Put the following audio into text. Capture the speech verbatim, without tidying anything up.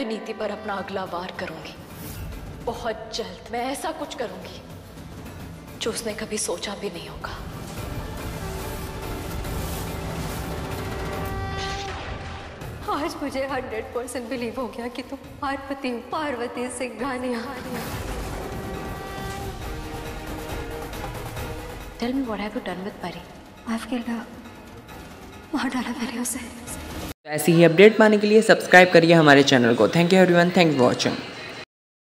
विनीति पर अपना अगला वार करूंगी। बहुत जल्द मैं ऐसा कुछ करूंगी जो उसने कभी सोचा भी नहीं होगा। आज मुझे हंड्रेड परसेंट बिलीव हो गया कि तुम पार्वती हो, Parvati Singhania. Tell me what have you done with Pari? I've killed her. मार डाला मैंने उसे। ऐसी ही अपडेट पाने के लिए सब्सक्राइब करिए हमारे चैनल को। Thank you everyone, thanks for watching.